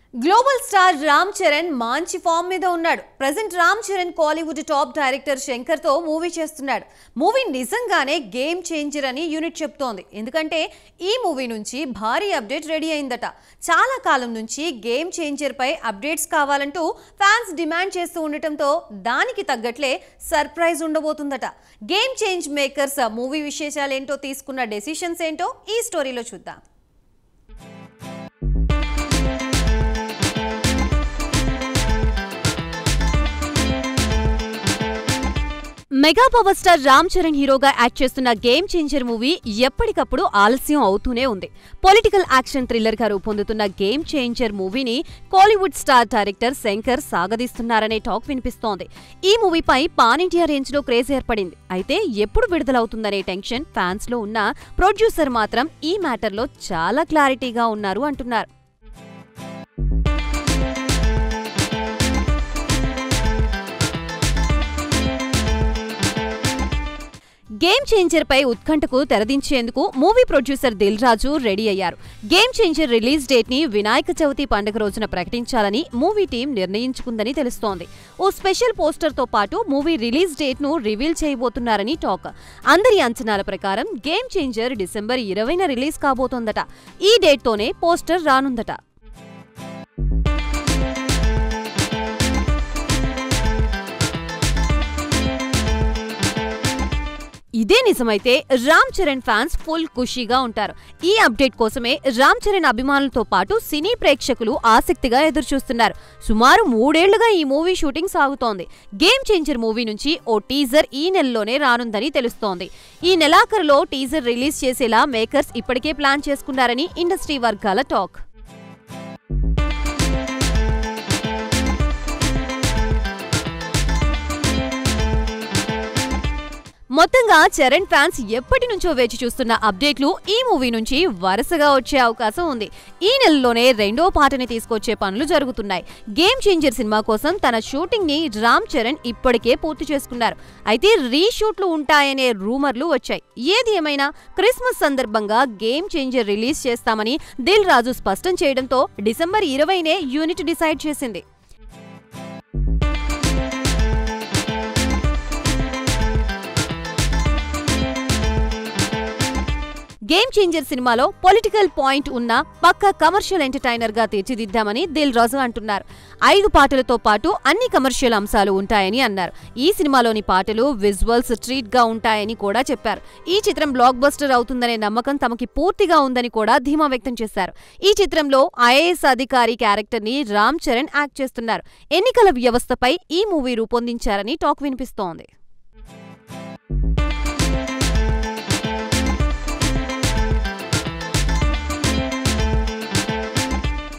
Global star Ram Charan మంచి form మీద ఉన్నాడు. Present Ram Charan Kollywood top director Shankar తో మూవీ చేస్తున్నాడు. మూవీ నిజంగానే గేమ్ చేంజర్ అని యూనిట్ చెప్తోంది. ఎందుకంటే ఈ మూవీ నుంచి భారీ అప్డేట్ రెడీ అయిందట. చాలా కాలం నుంచి గేమ్ చేంజర్ పై అప్డేట్స్ కావాలంటూ ఫ్యాన్స్ డిమాండ్ చేస్తూ ఉండటంతో దానికి తగ్గట్లే సర్ప్రైజ్ ఉండబోతుందట. గేమ్ చేంజ్ మేకర్స్ మూవీ విశేషాలేంటో, తీసుకున్న డెసిషన్స్ ఏంటో ఈ స్టోరీలో చూద్దాం. Mega power star Ram Charan హీరోగా యాక్ట్ చేస్తున్న గేమ్ చేంజర్ మూవీ ఎప్పటికప్పుడు ఆలస్యం అవుతూనే ఉంది. పొలిటికల్ యాక్షన్ థ్రిల్లర్ గా రూపొందుతున్న గేమ్ చేంజర్ మూవీని కాలీవుడ్ స్టార్ డైరెక్టర్ శంకర్ సాగదీస్తున్నారనే టాక్ వినిపిస్తోంది. ఈ మూవీపై పాన్ ఇండియా రేంజ్ లో క్రేజ్ ఏర్పడింది. అయితే ఎప్పుడు విడుదలవుతుందనే టెన్షన్ ఫ్యాన్స్ లో ఉన్న ప్రొడ్యూసర్ మాత్రం ఈ మ్యాటర్లో చాలా క్లారిటీగా ఉన్నారు అంటున్నారు. గేమ్ చేంజర్ పై ఉత్కంఠకు తెరదించేందుకు movie producer Dil Raju ready అయ్యారు. గేమ్ చేంజర్ రిలీజ్ డేట్ ని వినాయక చవితి పండుగ రోజున ప్రకటించాలని మూవీ టీం నిర్ణయించుకుందని తెలుస్తోంది. ఓ స్పెషల్ పోస్టర్ తో పాటు మూవీ రిలీజ్ డేట్ ను రివీల్ చేయబోతున్నారని టాక్. అందరి అంచనాల ప్రకారం గేమ్ చేంజర్ డిసెంబర్ 20న రిలీజ్ కాబోతోందట. ఈ డేట్ తోనే పోస్టర్ రానుందట. ఇదే నిజమైతే రామ్ చరణ్ ఫ్యాన్స్ ఫుల్ ఖుషీగా ఉంటారు. ఈ అప్డేట్ కోసమే రామ్ చరణ్ అభిమానులతో పాటు సినీ ప్రేక్షకులు ఆసక్తిగా ఎదురుచూస్తున్నారు. సుమారు 3 ఏళ్లుగా ఈ మూవీ షూటింగ్ సాగుతోంది. గేమ్ చేంజర్ మూవీ నుంచి ఓ టీజర్ ఈ నెలలోనే రానుందని తెలుస్తోంది. ఈ నెలాఖరులో టీజర్ రిలీజ్ చేసేలా మేకర్స్ ఇప్పటికే ప్లాన్ చేసుకున్నారని ఇండస్ట్రీ వర్గాల టాక్. మొత్తంగా చరణ్ ఫ్యాన్స్ ఎప్పటి నుంచో వేచి చూస్తున్న అప్డేట్లు ఈ మూవీ నుంచి వరుసగా వచ్చే అవకాశం ఉంది. ఈ నెలలోనే 2వ పాటని తీసుకొచ్చే పనులు జరుగుతున్నాయి. గేమ్ చేంజర్ సినిమా కోసం తన షూటింగ్ ని రామ్ చరణ్ ఇప్పటికే పూర్తి చేసుకున్నారు. అయితే రీషూట్లు ఉంటాయనే రూమర్లు వచ్చాయి. ఏది ఏమైనా క్రిస్మస్ సందర్భంగా గేమ్ చేంజర్ రిలీజ్ చేస్తామని దిల్ రాజు స్పష్టం చేయడంతో డిసెంబర్ 20నే యూనిట్ డిసైడ్ చేసింది. గేమ్ చేంజర్ సినిమాలో పొలిటికల్ పాయింట్ ఉన్న పక్కా కమర్షియల్ ఎంటర్టైనర్ గా తీర్చిదిద్దామని దిల్ రాజు అంటున్నారు. 5 పాటలతో పాటు అన్ని కమర్షియల్ అంశాలు ఉంటాయని అన్నారు. ఈ సినిమాలోని పాటలు, విజువల్స్ ట్రీట్ గా ఉంటాయని కూడా చెప్పారు. ఈ చిత్రం బ్లాక్ బస్టర్ అవుతుందనే నమ్మకం తమకి పూర్తిగా ఉందని కూడా ధీమా వ్యక్తం చేశారు. ఈ చిత్రంలో ఐఏఎస్ అధికారి క్యారెక్టర్ ని రామ్ చరణ్ యాక్ట్ చేస్తున్నారు. ఎన్నికల వ్యవస్థపై ఈ మూవీ రూపొందించారని టాక్ వినిపిస్తోంది.